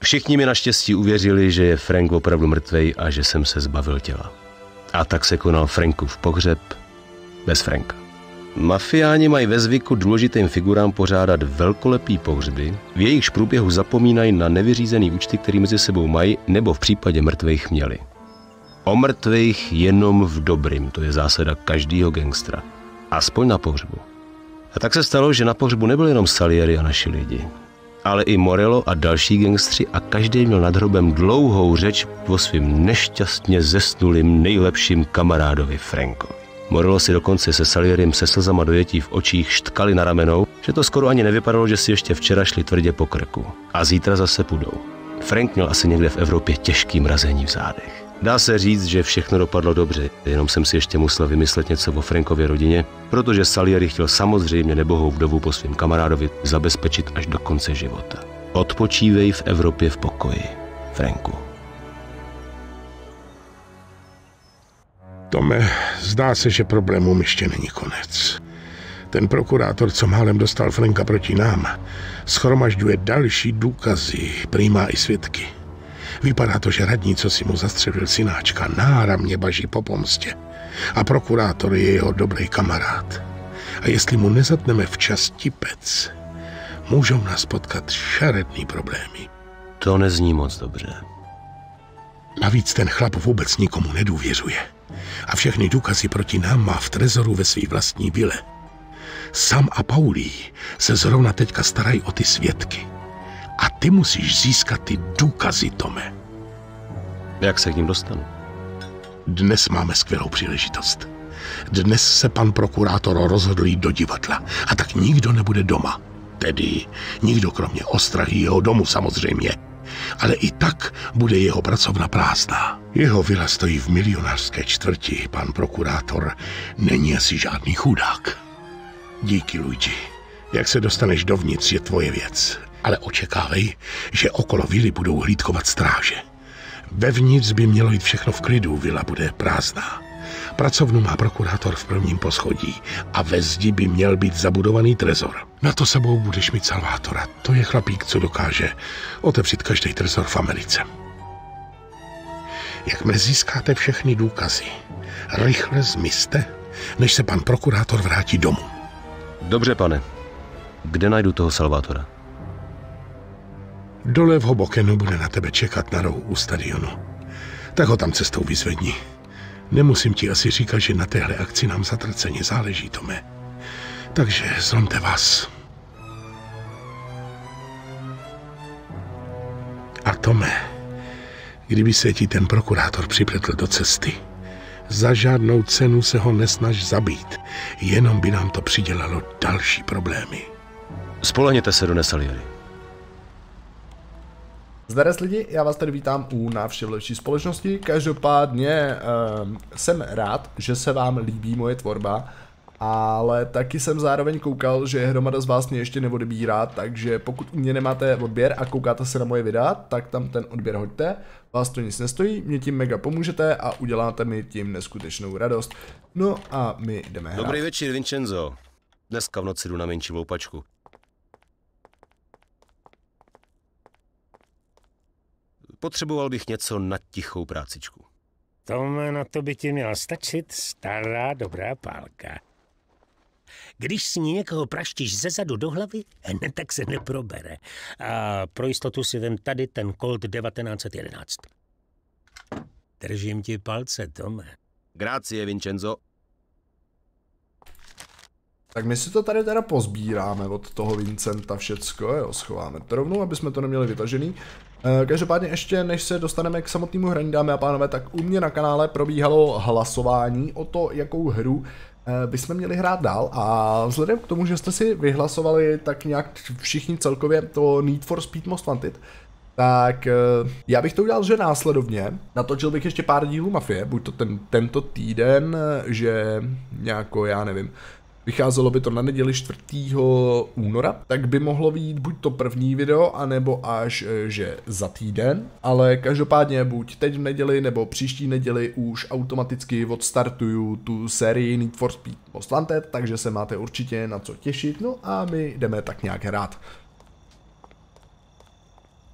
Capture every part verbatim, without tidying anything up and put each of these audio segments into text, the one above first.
Všichni mi naštěstí uvěřili, že je Frank opravdu mrtvej a že jsem se zbavil těla. A tak se konal Frankův pohřeb bez Franka. Mafiáni mají ve zvyku důležitým figurám pořádat velkolepý pohřby, v jejichž průběhu zapomínají na nevyřízený účty, který mezi sebou mají, nebo v případě mrtvých měli. O mrtvých jenom v dobrým, to je zásada každýho gangstra. Aspoň na pohřbu. A tak se stalo, že na pohřbu nebyl jenom Salieri a naši lidi, ale i Morello a další gangstři a každý měl nad hrobem dlouhou řeč o svým nešťastně zesnulým nejlepším kamarádovi Frankovi. Morello si dokonce se Salierim se slzama dojetí v očích štkali na ramenou, že to skoro ani nevypadalo, že si ještě včera šli tvrdě po krku. A zítra zase půjdou. Frank měl asi někde v Evropě těžký mrazení v zádech. Dá se říct, že všechno dopadlo dobře, jenom jsem si ještě musel vymyslet něco o Frankově rodině, protože Salieri chtěl samozřejmě nebohou vdovu po svým kamarádovi zabezpečit až do konce života. Odpočívej v Evropě v pokoji, Franku. Tome, zdá se, že problémům ještě není konec. Ten prokurátor, co málem dostal Franka proti nám, shromažďuje další důkazy, prý má i svědky. Vypadá to, že radní, co si mu zastřelil synáčka, náramně baží po pomstě. A prokurátor je jeho dobrý kamarád. A jestli mu nezatneme včas tipec, můžou nás potkat šaredný problémy. To nezní moc dobře. Navíc ten chlap vůbec nikomu nedůvěřuje. A všechny důkazy proti nám má v trezoru ve svý vlastní vile. Sam a Paulí se zrovna teďka starají o ty svědky. A ty musíš získat ty důkazy, Tome. Jak se k ním dostanu? Dnes máme skvělou příležitost. Dnes se pan prokurátor rozhodl jít do divadla. A tak nikdo nebude doma. Tedy nikdo kromě ostrahy jeho domu samozřejmě. Ale i tak bude jeho pracovna prázdná. Jeho vila stojí v milionářské čtvrti. Pan prokurátor není asi žádný chudák. Díky, Luigi. Jak se dostaneš dovnitř, je tvoje věc. Ale očekávej, že okolo vily budou hlídkovat stráže. Vevnitř by mělo jít všechno v klidu, vila bude prázdná. Pracovnu má prokurátor v prvním poschodí a ve zdi by měl být zabudovaný trezor. Na to sebou budeš mít Salvátora. To je chlapík, co dokáže otevřít každý trezor v Americe. Jakmile získáte všechny důkazy, rychle zmizte, než se pan prokurátor vrátí domů. Dobře, pane. Kde najdu toho Salvátora? Dole v Hobokenu bude na tebe čekat na rohu u stadionu. Tak ho tam cestou vyzvedni. Nemusím ti asi říkat, že na téhle akci nám zatraceně záleží, Tome. Takže zlomte vás. A Tome, kdyby se ti ten prokurátor připletl do cesty, za žádnou cenu se ho nesnaž zabít, jenom by nám to přidělalo další problémy. Spolehněte se, Done Salieri. Zdarec lidi, já vás tady vítám u návštěv lepší společnosti. Každopádně um, jsem rád, že se vám líbí moje tvorba, ale taky jsem zároveň koukal, že hromada z vás mě ještě neodebírá, takže pokud u mě nemáte odběr a koukáte se na moje videa, tak tam ten odběr hoďte. Vás to nic nestojí, mě tím mega pomůžete a uděláte mi tím neskutečnou radost. No a my jdeme hrát. Dobrý večer, Vincenzo. Dneska v noci jdu na menší loupačku. Potřeboval bych něco na tichou prácičku. Tome, na to by ti měla stačit stará dobrá pálka. Když si někoho praštíš zezadu do hlavy, hned tak se neprobere. A pro jistotu si vem tady ten Colt devatenáct set jedenáct. Držím ti palce, Tome. Grazie, Vincenzo. Tak my si to tady teda pozbíráme od toho Vincenta všecko, jo, schováme to rovnou, aby jsme to neměli vytažený. E, každopádně ještě než se dostaneme k samotnému hraní, dámy a pánové, tak u mě na kanále probíhalo hlasování o to, jakou hru e, bychom měli hrát dál a vzhledem k tomu, že jste si vyhlasovali tak nějak všichni celkově to Need for Speed Most Wanted, tak e, já bych to udělal, že následovně natočil bych ještě pár dílů Mafie, buď to ten, tento týden, že nějako, já nevím, vycházelo by to na neděli čtvrtého února, tak by mohlo být buď to první video, anebo až že za týden, ale každopádně buď teď v neděli nebo příští neděli už automaticky odstartuju tu sérii Need for Speed Most Wanted, takže se máte určitě na co těšit, no a my jdeme tak nějak hrát.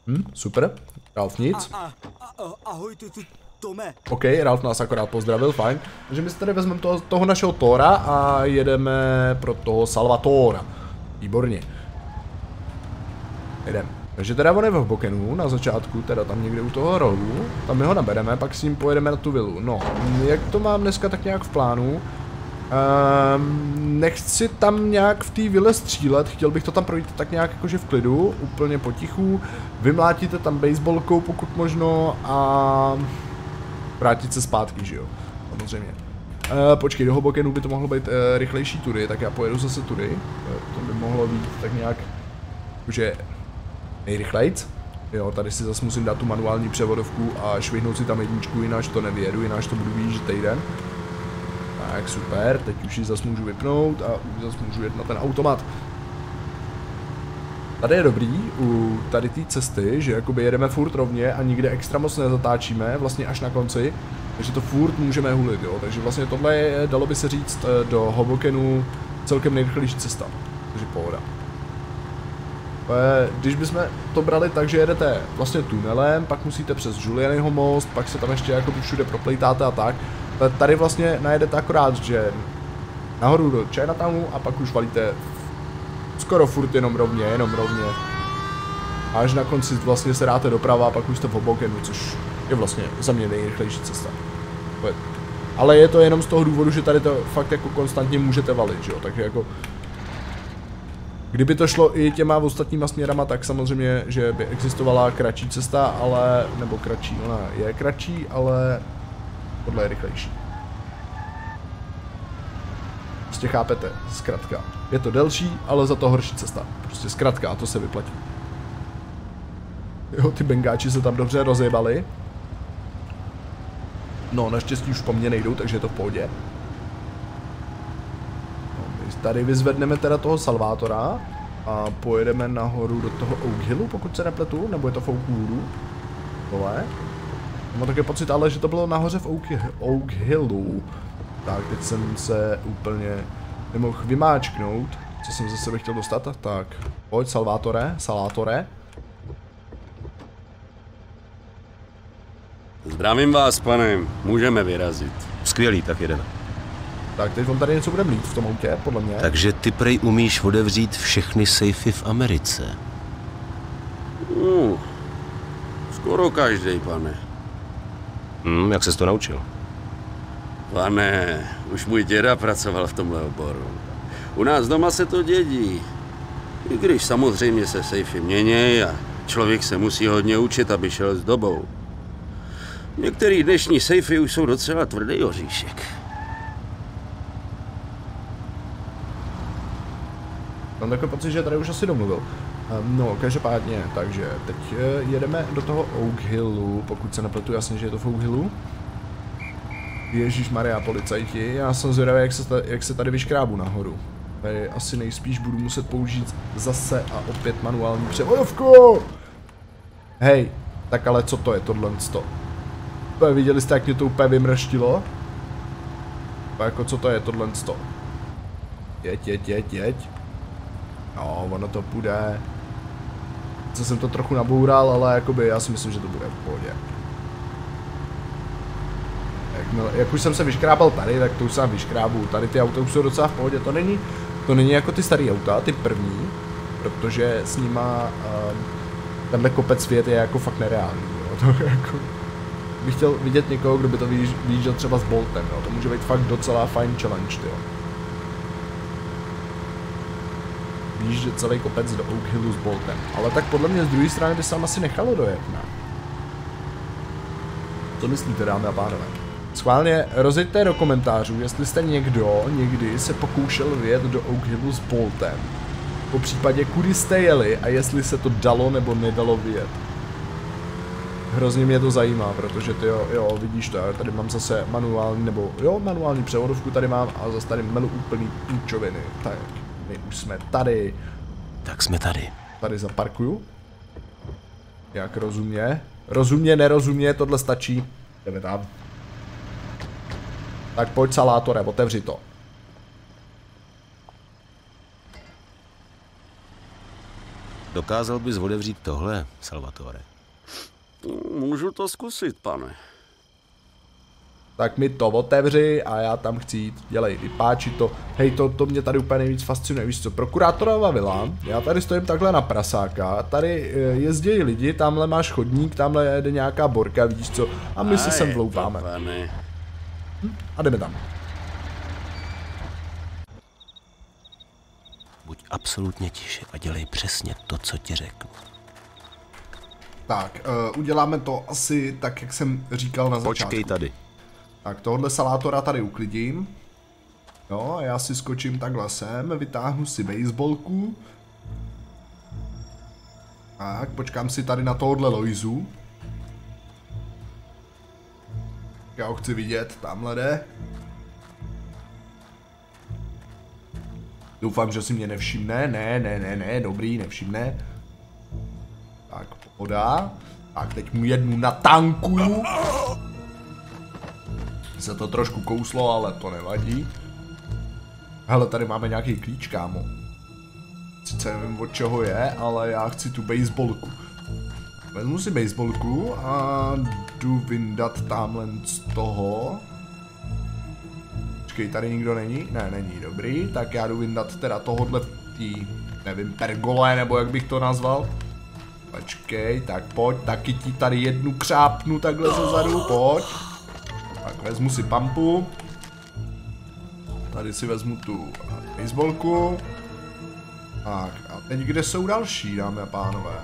Hm, super. Ralf nic. A, a, a, ahoj, tu, tu, Tome. OK, Ralf nás akorát pozdravil, fajn. Takže my si tady vezmeme toho, toho našeho Tora a jedeme pro toho Salvatora. Výborně. Jedeme. Takže teda on je v Hobokenu na začátku, teda tam někde u toho rohu. Tam my ho nabereme, pak s ním pojedeme na tu vilu. No, jak to mám dneska tak nějak v plánu. Um, nechci tam nějak v té vile střílet, chtěl bych to tam projít tak nějak jakože v klidu, úplně potichu. Vymlátíte tam baseballkou pokud možno a vrátit se zpátky, že jo, samozřejmě. Uh, počkej, do Hobokenu by to mohlo být uh, rychlejší tury, tak já pojedu zase tury. Uh, to by mohlo být tak nějak, jakože nejrychlejc. Jo, tady si zase musím dát tu manuální převodovku a švihnout si tam jedničku, jináč to nevyjedu, jináč to budu vyjíždět týden. Tak super, teď už ji zase můžu vypnout a už zase můžu jet na ten automat. Tady je dobrý u tady té cesty, že jakoby jedeme furt rovně a nikde extra moc nezatáčíme, vlastně až na konci, takže to furt můžeme hulit, jo, takže vlastně tohle je, dalo by se říct, do Hobokenu celkem nejrychlejší cesta, takže pohoda. Když bychom to brali tak, že jedete vlastně tunelem, pak musíte přes Julianyho most, pak se tam ještě jako všude proplejtáte a tak. Tady vlastně najedete akorát, že nahoru do Chinatownu a pak už valíte skoro furt jenom rovně, jenom rovně. A až na konci vlastně se dáte doprava a pak už jste v Hobokenu, což je vlastně za mě nejrychlejší cesta. Ale je to jenom z toho důvodu, že tady to fakt jako konstantně můžete valit, že jo, takže jako kdyby to šlo i těma ostatníma směrama, tak samozřejmě, že by existovala kratší cesta, ale, nebo kratší, ona je kratší, ale tohle je rychlejší. Prostě chápete, zkrátka. Je to delší, ale za to horší cesta. Prostě zkrátka a to se vyplatí. Jo, ty bengáči se tam dobře rozjebali. No, naštěstí už po mně nejdou, takže je to v pohodě. Tady vyzvedneme teda toho Salvátora a pojedeme nahoru do toho Oak Hillu, pokud se nepletu, nebo je to v Oakwoodu? Tohle. Mám takový pocit, ale že to bylo nahoře v Oak, Oak Hillu. Tak, teď jsem se úplně nemohl vymáčknout, co jsem ze sebe chtěl dostat, tak pojď Salvátore, Salátore. Zdravím vás, pane, můžeme vyrazit. Skvělý, tak jedeme. Tak teď on tady něco bude mít v tom autě, podle mě. Takže ty prej umíš otevřít všechny sejfy v Americe. Uh, skoro každý, pane. Hm, jak ses to naučil? Pane, už můj děda pracoval v tomhle oboru. U nás doma se to dědí. I když samozřejmě se sejfy měnějí a člověk se musí hodně učit, aby šel s dobou. Některý dnešní sejfy už jsou docela tvrdý oříšek. Mám takový pocit, že tady už asi domluvil. No, každopádně, takže teď jedeme do toho Oak Hillu, pokud se nepletu, jasně, že je to v Oak Hillu. Ježíšmarja, policajti, já jsem zvědavý, jak se, jak se tady vyškrábu nahoru. Tady asi nejspíš budu muset použít zase a opět manuální převodovku. Hej, tak ale co to je tohle sto? Viděli jste, jak mě to úplně vymrštilo? Jako co to je tohle sto? Jeď, jeď, jeď, jeď. No, ono to půjde. Co jsem to trochu naboural, ale jakoby já si myslím, že to bude v pohodě. Jak, jak už jsem se vyškrábal tady, tak to už sám vyškrábu. Tady ty auta už jsou docela v pohodě. To není, to není jako ty staré auta, ty první, protože s nima um, tenhle kopec svět je jako fakt nereálný. Jo. To jako, bych chtěl vidět někoho, kdo by to vyjížděl třeba s Boltem. Jo. To může být fakt docela fajn challenge. Jo. Že celý kopec do Oak Hillu s Boltem. Ale tak podle mě z druhé strany by se tam asi nechalo dojet, ne? Co myslíte, dámy a pánové? Schválně rozjeďte do komentářů, jestli jste někdo někdy se pokoušel vyjet do Oak Hillu s Boltem. Po případě, kudy jste jeli a jestli se to dalo nebo nedalo vyjet. Hrozně mě to zajímá, protože ty jo, jo vidíš to, tady mám zase manuální, nebo jo, manuální převodovku tady mám a zase tady melu úplný půjčoviny. Tak. My už jsme tady. Tak jsme tady. Tady zaparkuju. Jak rozumně. Rozumně, nerozumně, tohle stačí. Jdeme tam. Tak pojď Salátore, otevři to. Dokázal bys otevřít tohle, Salvatore? Můžu to zkusit, pane. Tak mi to otevři a já tam chci jít, dělej, vypáči to. Hej, to, to mě tady úplně nejvíc fascinuje, víš co, prokurátorova vila, já tady stojím takhle na prasáka, tady jezdí lidi, tamhle máš chodník, tamhle jede nějaká borka, víš co, a my a se sem vloupáme. Hm, a jdeme tam. Buď absolutně tiše a dělej přesně to, co ti řeknu. Tak, uh, uděláme to asi tak, jak jsem říkal na začátku. Počkej tady. Tak tohle salátora tady uklidím. Jo, já si skočím takhle sem, vytáhnu si baseballku. Tak, počkám si tady na tohle Loizu. Já ho chci vidět, tamhle jde. Doufám, že si mě nevšimne, ne, ne, ne, ne, dobrý, nevšimne. Tak, pohoda. Tak, teď mu jednu natankuju. Se to trošku kouslo, ale to nevadí. Hele, tady máme nějaký klíč, kámo. Sice nevím, od čeho je, ale já chci tu baseballku. Vezmu si baseballku a jdu vyndat tamhle z toho. Počkej, tady nikdo není? Ne, není, dobrý. Tak já jdu vyndat teda tohodle tý, nevím, pergole, nebo jak bych to nazval. Počkej, tak pojď, taky ti tady jednu křápnu takhle zezadu, pojď. Tak vezmu si pampu. Tady si vezmu tu baseballku. Tak a teď kde jsou další, dámy a pánové?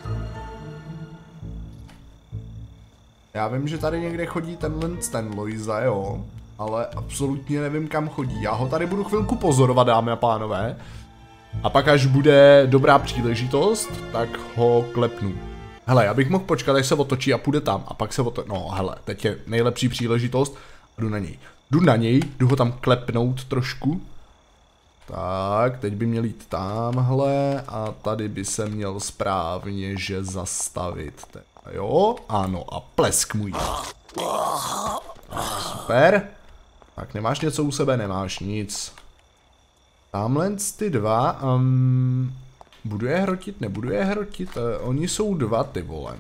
Já vím, že tady někde chodí tenhle ten Loiza, jo. Ale absolutně nevím, kam chodí. Já ho tady budu chvilku pozorovat, dámy a pánové. A pak až bude dobrá příležitost, tak ho klepnu. Hele, já bych mohl počkat, až se otočí a půjde tam. A pak se otočí. No hele, teď je nejlepší příležitost. A jdu na něj. Jdu na něj, jdu ho tam klepnout trošku. Tak, teď by měl jít tamhle. A tady by se měl správně, že zastavit. Teda, jo, ano, a plesk mu jí. Super. Tak nemáš něco u sebe, nemáš nic. Tamhle ty dva, um, budu je hrotit, nebudu je hrotit, uh, oni jsou dva, ty vole.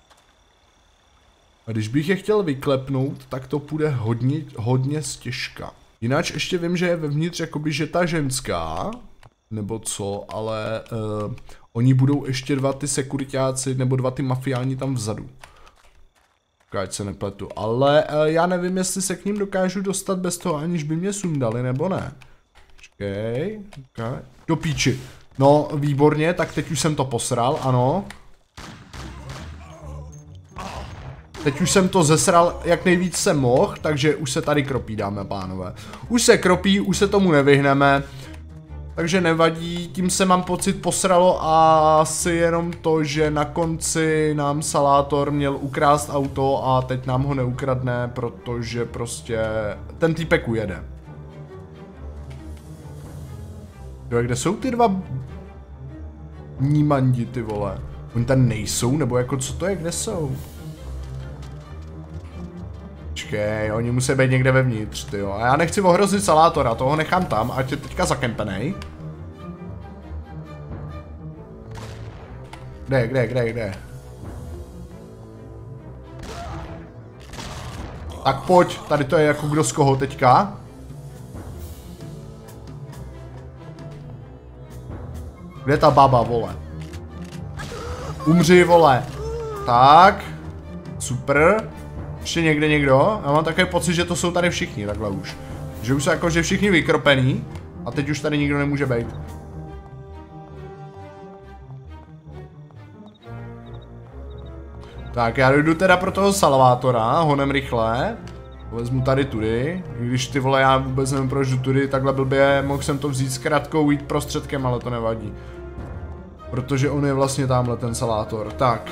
A když bych je chtěl vyklepnout, tak to půjde hodně, hodně stěžka. Jinak ještě vím, že je vevnitř jakoby, že ta ženská, nebo co, ale uh, oni budou ještě dva ty sekuritáci, nebo dva ty mafiáni tam vzadu. Ať se nepletu, ale uh, já nevím, jestli se k ním dokážu dostat bez toho, aniž by mě sundali, nebo ne. Okay, okay. Do píči. No, výborně, tak teď už jsem to posral, ano. Teď už jsem to zesral, jak nejvíc jsem mohl, takže už se tady kropí, dámy a pánové. Už se kropí, už se tomu nevyhneme. Takže nevadí, tím se mám pocit posralo a asi jenom to, že na konci nám Salátor měl ukrást auto a teď nám ho neukradne, protože prostě ten týpek ujede. Jo, kde jsou ty dva nímandi, ty vole? Oni tam nejsou, nebo jako co to je, kde jsou? Počkej, oni musí být někde vevnitř, ty jo. A já nechci ohrozit Salátora, toho nechám tam, ať je teďka zakempenej. Kde, kde, kde, kde? Tak pojď, tady to je jako kdo z koho teďka. Kde je ta baba, vole? Umři, vole. Tak. Super. Ještě někde někdo? Já mám takový pocit, že to jsou tady všichni, takhle už. Že už jsou jakože všichni vykropený. A teď už tady nikdo nemůže být. Tak já jdu teda pro toho Salvátora, honem rychle. Vezmu tady tudy, i když ty vole, já vůbec nevím proč jdu tudy, takhle blbě, mohl jsem to vzít s krátkou, jít prostředkem, ale to nevadí. Protože on je vlastně tamhle ten Salátor, tak.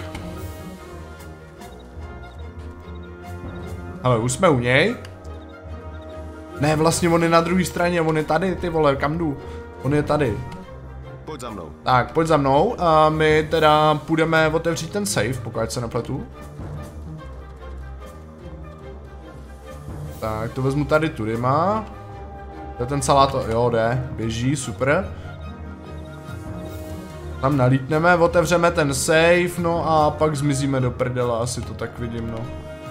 Ale už jsme u něj. Ne, vlastně on je na druhé straně, on je tady, ty vole, kam jdu? On je tady. Pojď za mnou. Tak, pojď za mnou a my teda půjdeme otevřít ten safe, pokud se nepletu. Tak, to vezmu tady tudy má. To je ten Salátor, jo, jde, běží, super. Tam nalítneme, otevřeme ten safe, no a pak zmizíme do prdela, asi to tak vidím, no.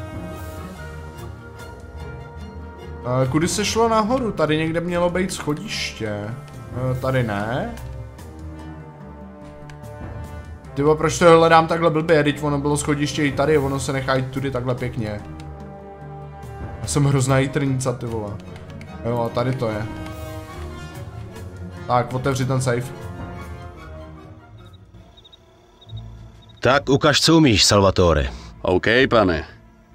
A kudy se šlo nahoru? Tady někde mělo být schodiště. Tady ne. Tyvo, proč to hledám takhle blbě, teď ono bylo schodiště i tady, ono se nechá jít tudy takhle pěkně. Já jsem hrozná jitrnica, ty vole. Jo, a tady to je. Tak, otevři ten safe. Tak ukaž, co umíš, Salvatore. OK, pane.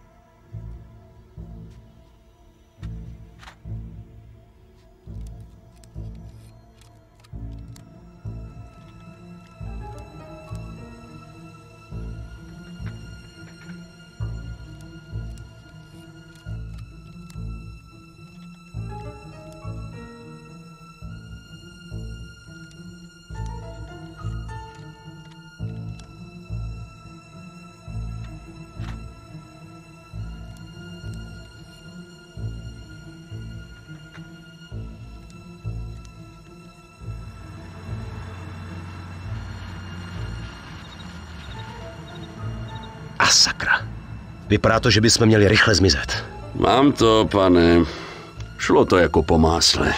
A sakra. Vypadá to, že bychom měli rychle zmizet. Mám to, pane. Šlo to jako po másle.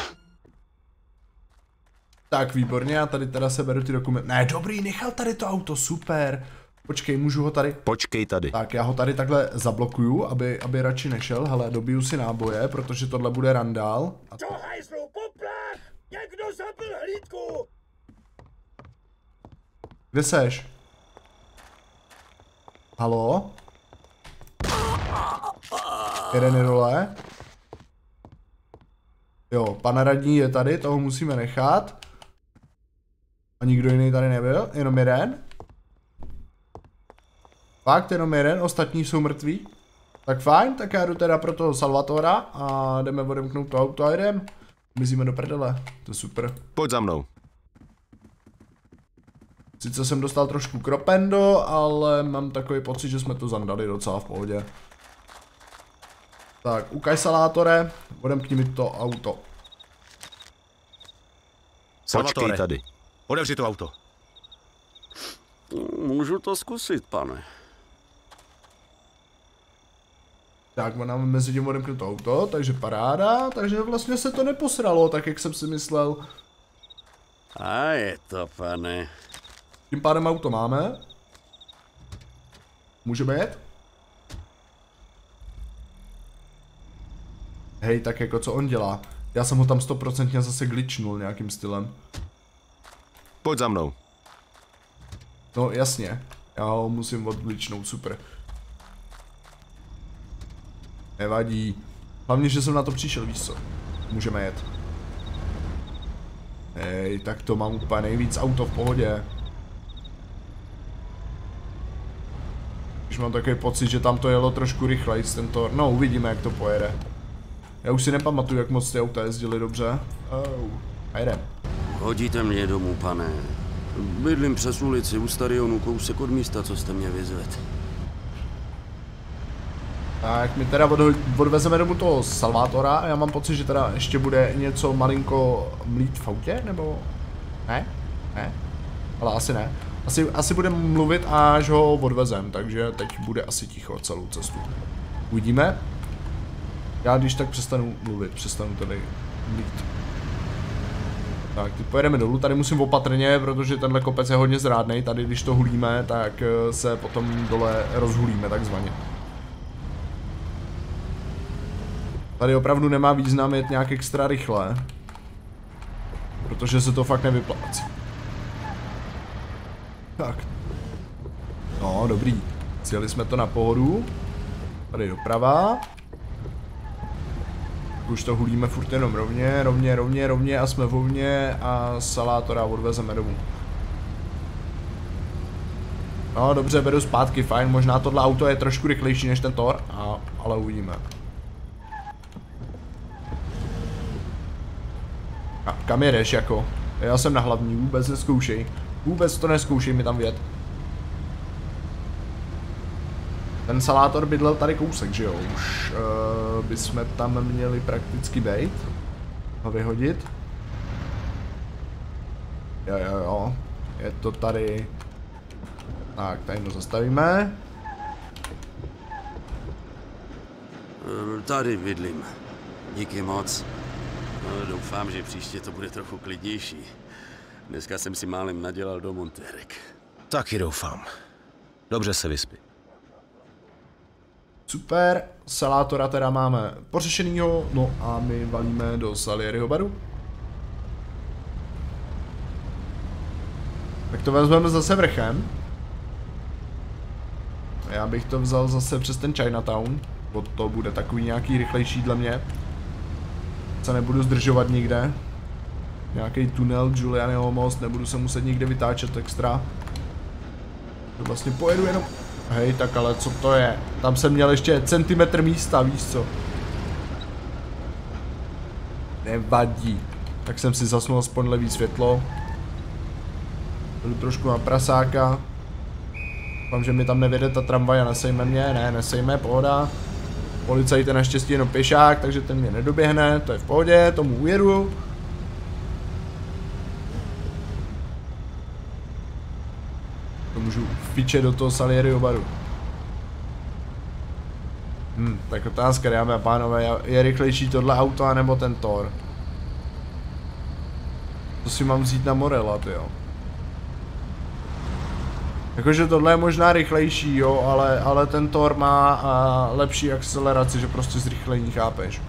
Tak, výborně, já tady teda seberu ty dokumenty. Ne, dobrý, nechal tady to auto, super. Počkej, můžu ho tady... Počkej tady. Tak, já ho tady takhle zablokuju, aby, aby radši nešel. Hele, dobiju si náboje, protože tohle bude randál. A to... Do hajzlu, poplach! Někdo zabil hlídku! Kde seš? Halo? Jeden je dole. Jo, pan radní je tady, toho musíme nechat. A nikdo jiný tady nebyl, jenom jeden. Fakt, jenom jeden, ostatní jsou mrtví. Tak fajn, tak já jdu teda pro toho Salvatora a jdeme odemknout to auto a jdem. Mizíme do prdele, to je super. Pojď za mnou. Sice jsem dostal trošku kropendo, ale mám takový pocit, že jsme to zandali docela v pohodě. Tak, ukaž Salátore, odemkni mi to auto. Salvatore. Počkej tady. Otevři to auto. Můžu to zkusit, pane. Tak, mám mezi tím odemknout to auto, takže paráda, takže vlastně se to neposralo, tak jak jsem si myslel. A je to, pane. Tím pádem auto máme. Můžeme jet? Hej, tak jako co on dělá? Já jsem ho tam stoprocentně zase glitchnul nějakým stylem. Pojď za mnou. No jasně, já ho musím odglitchnout, super. Nevadí. Hlavně, že jsem na to přišel, víš co? Můžeme jet. Hej, tak to mám úplně nejvíc auto v pohodě. Když mám takový pocit, že tam to jelo trošku rychleji, tento... No, uvidíme, jak to pojede. Já už si nepamatuju, jak moc ty auta jezdily dobře. Oh, a jedem. Hodíte mě domů, pane. Bydlím přes ulici u stadionu, kousek od místa, co jste mě vyzvedl. Tak my teda od, odvezeme domů toho Salvátora a já mám pocit, že teda ještě bude něco malinko mlít v autě, nebo... Ne? Ne? Ale asi ne. Asi, asi budeme mluvit, až ho odvezem, takže teď bude asi ticho celou cestu. Uvidíme. Já když tak přestanu mluvit, přestanu tady mlít. Tak, teď pojedeme dolů, tady musím opatrně, protože tenhle kopec je hodně zrádnej, tady když to hulíme, tak se potom dole rozhulíme takzvaně. Tady opravdu nemá význam jet nějak extra rychle, protože se to fakt nevyplácí. Tak. No, dobrý. Sjeli jsme to na pohodu. Tady doprava. Už to hulíme furt jenom rovně, rovně, rovně, rovně a jsme volně a Salátora odvezeme domů. No dobře, beru zpátky, fajn, možná tohle auto je trošku rychlejší než ten Thor, a, ale uvidíme. A kam jedeš jako? Já jsem na hlavní, vůbec neskoušej. Vůbec to neskoušej mi tam vjet. Ten Salátor bydlel tady kousek, že jo? Už uh, bychom tam měli prakticky bejt. Ho vyhodit. Jo, jo, jo. Je to tady. Tak, tady to zastavíme. Tady bydlím. Díky moc. No, doufám, že příště to bude trochu klidnější. Dneska jsem si málem nadělal do montérek. Taky doufám. Dobře se vyspí. Super, Salátora teda máme pořešenýho, no a my valíme do Salieriho baru. Tak to vezmeme zase vrchem. Já bych to vzal zase přes ten Chinatown, bo to bude takový nějaký rychlejší dle mě. Se nebudu zdržovat nikde. Nějaký tunel, Julianyho most, nebudu se muset nikde vytáčet extra. To vlastně pojedu jenom... Hej, tak ale co to je? Tam jsem měl ještě centimetr místa, víš co? Nevadí. Tak jsem si zasnul aspoň levý světlo. Jdu trošku na prasáka. Doufám, že mi tam nevede ta tramvaj a nesejme mě. Ne, nesejme, pohoda. Policajt je naštěstí jenom pěšák, takže ten mě nedoběhne. To je v pohodě, tomu ujedu. To můžu fičet do toho Salieriho baru. Hm, tak otázka, dámy a pánové, je rychlejší tohle auto anebo ten Thor? To si mám vzít na Morela, tyjo. Jakože tohle je možná rychlejší, jo, ale, ale ten Thor má a, lepší akceleraci, že prostě zrychlení, chápeš?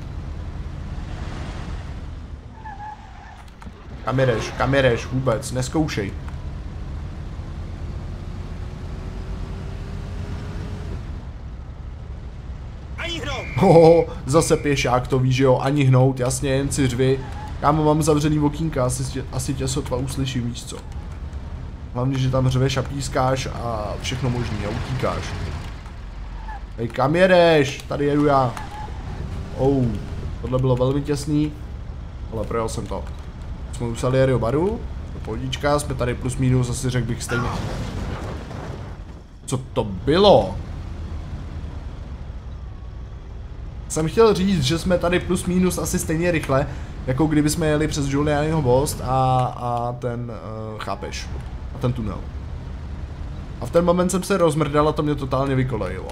Kam jedeš, kam jedeš, vůbec, neskoušej. Hoho, zase pěšák, to víš, že jo, ani hnout, jasně, jen si řvi. Kámo, mám zavřený okýnka, asi tě, asi tě sotva uslyším, víš co. Hlavně, že tam řveš a pískáš a všechno možný a utíkáš. Hej, kam jedeš? Tady jedu já. Oh, tohle bylo velmi těsný, ale projel jsem to. Jsme u Salieriho baru, pohodička, jsme tady plus minus, asi řekl bych stejně. Co to bylo? Jsem chtěl říct, že jsme tady plus minus asi stejně rychle, jako kdyby jsme jeli přes Julianyho most a, a ten, uh, chápeš, a ten tunel. A v ten moment jsem se rozmrdal a to mě totálně vykolejilo.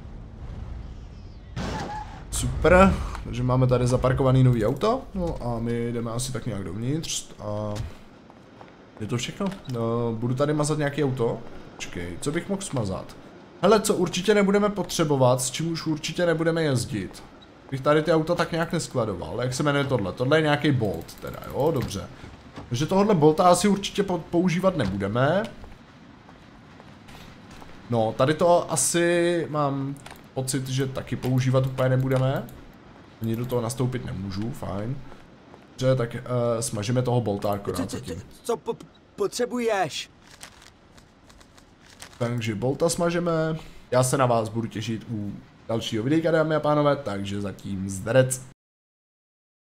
Super, takže máme tady zaparkovaný nový auto, no a my jdeme asi tak nějak dovnitř a je to všechno. No, budu tady mazat nějaký auto? Počkej, co bych mohl smazat? Hele, co určitě nebudeme potřebovat, s čím už určitě nebudeme jezdit. Bych tady ty auta tak nějak neskladoval, jak se jmenuje tohle? Tohle je nějaký Bolt teda, jo, dobře. Takže tohle Bolta asi určitě používat nebudeme. No, tady to asi mám pocit, že taky používat úplně nebudeme. Ani do toho nastoupit nemůžu, fajn. Dobře, tak uh, smažíme toho Bolta akorát zatím. Co po potřebuješ? Takže Bolta smažeme. Já se na vás budu těšit u dalšího videa, dámy a pánové, takže zatím zdarec.